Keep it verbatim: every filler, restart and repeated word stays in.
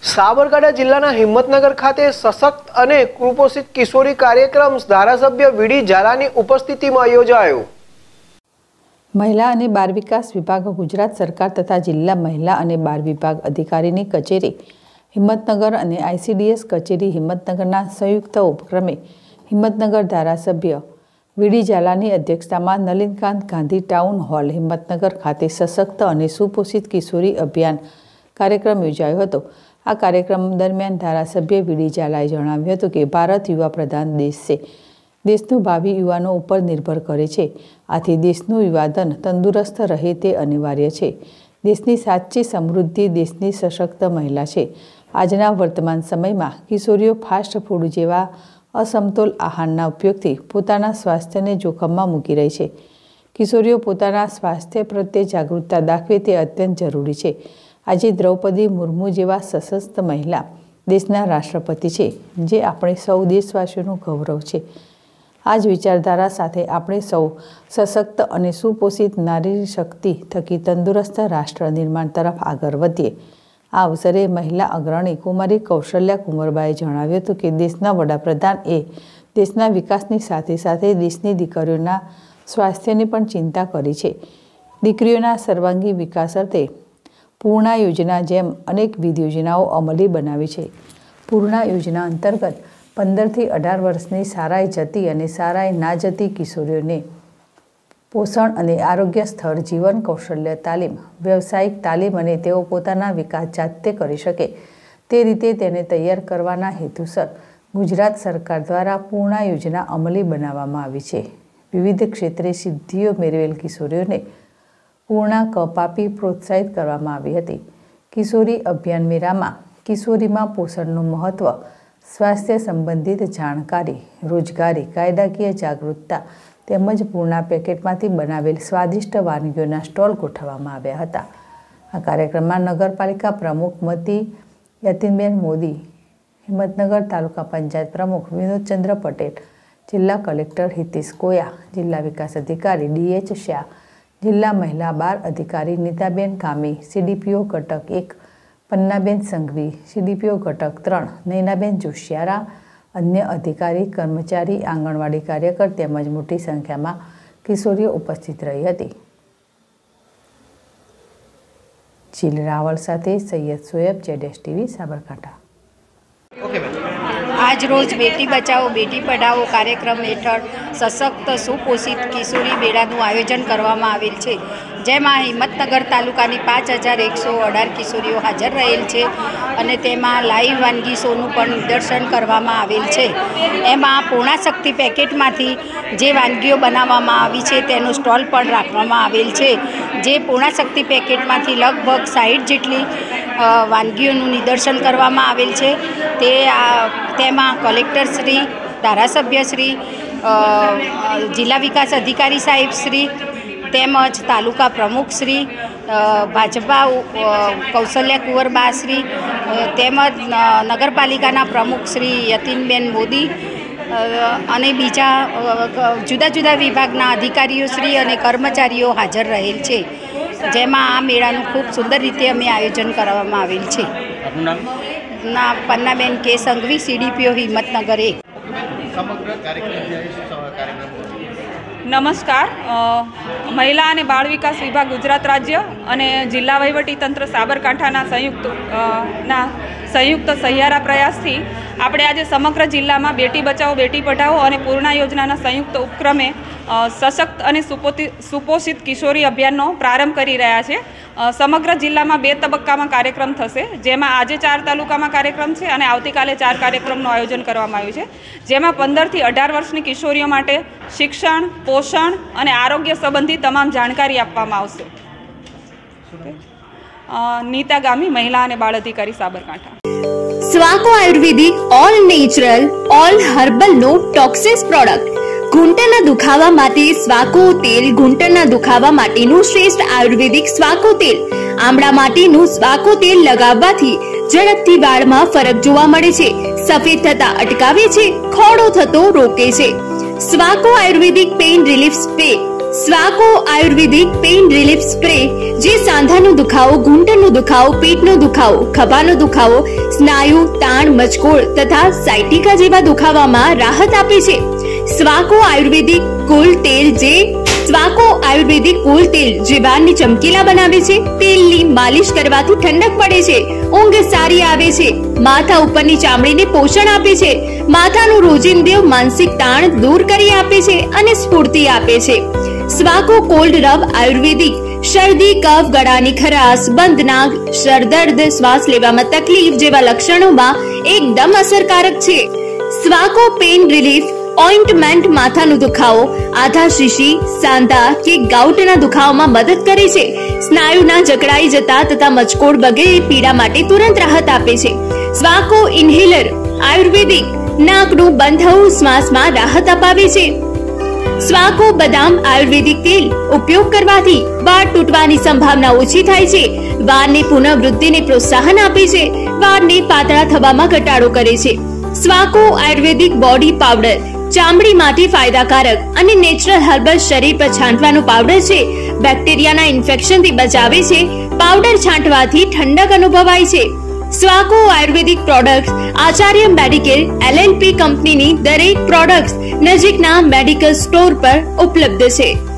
સાબરકાંઠા જિલ્લાના હિંમતનગર ખાતે સશક્ત અને કુપોષિત કિશોરી કાર્યક્રમ ધારાસભ્ય વીડી ઝાલાની ઉપસ્થિતિમાં યોજાયો। મહિલા અને બાળ વિકાસ વિભાગ ગુજરાત સરકાર તથા જિલ્લા મહિલા અને બાળ વિભાગ અધિકારીની કચેરી હિંમતનગર અને આઈસીડીએસ કચેરી હિંમતનગરના સંયુક્ત ઉપક્રમે હિંમતનગર ધારાસભ્ય વીડી ઝાલાની અધ્યક્ષતામાં નલિનકાંત ગાંધી ટાઉન હોલ હિંમતનગર ખાતે સશક્ત અને સુપોષિત કિશોરી અભિયાન કાર્યક્રમ યોજાયો હતો। આ કાર્યક્રમ દરમિયાન ધારાસભ્ય વીડી ઝાલાએ જણાવ્યું હતું કે ભારત યુવા પ્રધાન દેશ છે। દેશનું ભાવિ યુવાનો ઉપર નિર્ભર કરે છે, આથી દેશનું યુવાધન તંદુરસ્ત રહે તે અનિવાર્ય છે। દેશની સાચી સમૃદ્ધિ દેશની સશક્ત મહિલા છે। આજના વર્તમાન સમયમાં કિશોરીઓ ફાસ્ટ ફૂડ જેવા અસમતોલ આહારના ઉપયોગથી પોતાના સ્વાસ્થ્યને જોખમમાં મૂકી રહી છે। કિશોરીઓ પોતાના સ્વાસ્થ્ય પ્રત્યે જાગૃતતા દાખવે તે અત્યંત જરૂરી છે। આજે દ્રૌપદી મુર્મુ જેવા સશસ્ત્ર મહિલા દેશના રાષ્ટ્રપતિ છે, જે આપણે સૌ દેશવાસીઓનું ગૌરવ છે। આ જ વિચારધારા સાથે આપણે સૌ સશક્ત અને સુપોષિત નારી શક્તિ થકી તંદુરસ્ત રાષ્ટ્ર નિર્માણ તરફ આગળ વધીએ। આ અવસરે મહિલા અગ્રણી કુમારી કૌશલ્યા કુંવરબાએ જણાવ્યું હતું કે દેશના વડાપ્રધાન એ દેશના વિકાસની સાથે સાથે દેશની દીકરીઓના સ્વાસ્થ્યની પણ ચિંતા કરી છે। દીકરીઓના સર્વાંગી વિકાસ અર્થે પૂર્ણા યોજના જેમ અનેકવિધ યોજનાઓ અમલી બનાવી છે। પૂર્ણા યોજના અંતર્ગત પંદરથી અઢાર વર્ષની શાળાએ જતી અને શાળાએ ના જતી કિશોરીઓને પોષણ અને આરોગ્ય સ્થળ જીવન કૌશલ્ય તાલીમ, વ્યવસાયિક તાલીમ અને તેઓ પોતાના વિકાસ જાતે કરી શકે તે રીતે તેને તૈયાર કરવાના હેતુસર ગુજરાત સરકાર દ્વારા પૂર્ણા યોજના અમલી બનાવવામાં આવી છે। વિવિધ ક્ષેત્રે સિદ્ધિઓ મેળવેલ કિશોરીઓને પૂર્ણા કપ આપી પ્રોત્સાહિત કરવામાં આવી હતી। કિશોરી અભિયાન મેળામાં કિશોરીમાં પોષણનું મહત્વ, સ્વાસ્થ્ય સંબંધિત જાણકારી, રોજગારી, કાયદાકીય જાગૃતતા તેમજ પૂર્ણા પેકેટમાંથી બનાવેલ સ્વાદિષ્ટ વાનગીઓના સ્ટોલ ગોઠવવામાં આવ્યા હતા। આ કાર્યક્રમમાં નગરપાલિકા પ્રમુખ મતી યતીનબેન મોદી, હિંમતનગર તાલુકા પંચાયત પ્રમુખ વિનોદચંદ્ર પટેલ, જિલ્લા કલેક્ટર હિતેશ કોયા, જિલ્લા વિકાસ અધિકારી ડીએચ શાહ, જિલ્લા મહિલા બાળ અધિકારી નીતાબેન કામી, સીડીપીઓ ઘટક એક પન્નાબેન સંઘવી, સીડીપીઓ ઘટક ત્રણ નૈનાબેન જોશિયારા, અન્ય અધિકારી, કર્મચારી, આંગણવાડી કાર્યકર તેમજ મોટી સંખ્યામાં કિશોરીઓ ઉપસ્થિત રહી હતી। જીલ રાવલ સાથે સૈયદ સોએબ, જેડેશ ટીવી, સાબરકાંઠા। આજ રોજ બેટી બચાવો બેટી પઢાઓ કાર્યક્રમ હેઠળ સશક્ત સુપોષિત કિશોરી મેળાનું આયોજન કરવામાં આવેલ છે, જેમાં હિંમતનગર તાલુકાની પાંચ હજાર એકસો અઢાર કિશોરીઓ હાજર રહેલ છે અને તેમાં લાઈવ વાનગી શોનું પણ નિદર્શન કરવામાં આવેલ છે। એમાં પૂર્ણા શક્તિ પેકેટમાંથી જે વાનગીઓ બનાવવામાં આવી છે તેનું સ્ટોલ પણ રાખવામાં આવેલ છે, જે પૂર્ણા શક્તિ પેકેટમાંથી લગભગ સાઠ જેટલી વાનગીઓનું નિદર્શન કરવામાં આવેલ છે। તે તેમાં કલેક્ટરશ્રી, ધારાસભ્યશ્રી, જિલ્લા વિકાસ અધિકારી સાહેબશ્રી તેમજ તાલુકા પ્રમુખશ્રી, ભાજપા કૌશલ્યા કુંવરબાશ્રી તેમજ નગરપાલિકાના પ્રમુખશ્રી યતીનબેન મોદી અને બીજા જુદા જુદા વિભાગના અધિકારીઓશ્રી અને કર્મચારીઓ હાજર રહેલ છે, જેમાં આ મેળાનું ખૂબ સુંદર રીતે અમે આયોજન કરવામાં આવેલ છે। ના પન્નાબેન કે સંઘવી, સીડીપીઓ હિંમતનગર એક। નમસ્કાર, મહિલા અને બાળ વિકાસ વિભાગ ગુજરાત રાજ્ય અને જિલ્લા વહીવટી તંત્ર સાબરકાંઠાના સંયુક્ત ના સંયુક્ત સહિયારા પ્રયાસથી આપણે આજે સમગ્ર જિલ્લામાં બેટી બચાવો બેટી પઢાઓ અને પૂર્ણા યોજનાના સંયુક્ત ઉપક્રમે સશક્ત અને સુપોષિત કિશોરી અભિયાનનો પ્રારંભ કરી રહ્યા છે। સમગ્ર જિલ્લામાં બે તબક્કામાં કાર્યક્રમ થશે, જેમાં આજે ચાર તાલુકામાં કાર્યક્રમ છે અને આવતીકાલે ચાર કાર્યક્રમનું આયોજન કરવામાં આવ્યું છે, જેમાં પંદરથી અઢાર વર્ષની કિશોરીઓ માટે શિક્ષણ, પોષણ અને આરોગ્ય સંબંધી તમામ જાણકારી આપવામાં આવશે। નીતા ગામી, મહિલા અને બાળ અધિકારી, Sabarkantha. Swako Ayurvedic all natural all herbal no toxins product ઘૂંટણના દુખાવા માટે સ્વાકો તેલ, ઘૂંટણના દુખાવા માટેનું શ્રેષ્ઠ આયુર્વેદિક સ્વાકો તેલ, આમળા માટેનું સ્વાકો તેલ લગાવવાથી ઝડપથી વાળમાં ફરક જોવા મળે છે, સફેદ થતા અટકાવે છે, ખોડો થતો રોકે છે। Swako Ayurvedic pain relief spray Swako Ayurvedic pain relief spray જે સાંધાનો દુખાવો, ઘૂંટણનો દુખાવો, પેટનો દુખાવો, ખભાનો દુખાવો, સ્નાયુ તાણ, મચકોડ તથા સાયટિકા જેવા દુખાવામાં રાહત આપે છે. સ્વાકો આયુર્વેદિક કુલ તેલ જે સ્વાકો આયુર્વેદિક કુલ તેલ જે વાળને ચમકીલા બનાવે છે. તેલની માલિશ કરવાથી ઠંડક પડે છે, ઊંઘ સારી આવે છે, માથા ઉપરની ચામડીને પોષણ આપે છે, માથાનું રોજિંદુ માનસિક તાણ દૂર કરી આપે છે અને સ્ફૂર્તિ આપે છે. સ્વાકો કોલ્ડ રબ આયુર્વેદિક શરદી, કફ, ગળાની ખરાશ, બંધ નાક, સરદર્દ, શ્વાસ લેવામાં તકલીફ જેવા લક્ષણોમાં એકદમ અસરકારક છે. સ્વાકો પેઇન રિલીફ ઓઇન્ટમેન્ટ માથાનો દુખાવો, આધા શીશી, સાંધા કે ગાઉટના દુખાવામાં મદદ કરે છે. સ્નાયુના જકડાઈ જતા તથા મચકોડ વગેરે પીડા માટે તુરંત રાહત આપે છે. સ્વાકો ઇન્હેલર આયુર્વેદિક નાકનું બંધ થવું શ્વાસમાં રાહત અપાવે છે. સ્વાકો બદામ આયુર્વેદિક તેલ ઉપયોગ કરવાથી વાળ તૂટવાની સંભાવના ઓછી થાય છે, વાળની પુનઃવૃદ્ધિને પ્રોત્સાહન આપે છે, વાળને પાતળા થવામાં ઘટાડો કરે છે. સ્વાકો આયુર્વેદિક બોડી પાવડર ચામડી માટે ફાયદાકારક અને નેચરલ હર્બલ શરીર પર છાંટવાનો પાવડર છે. બેક્ટેરિયાના ઇન્ફેક્શનથી બચાવે છે. પાવડર છાંટવાથી ઠંડક અનુભવાય છે. Swako Ayurvedic products Acharya medicare L L P કંપનીની દરેક પ્રોડક્ટ્સ નજીકના મેડિકલ સ્ટોર પર ઉપલબ્ધ છે.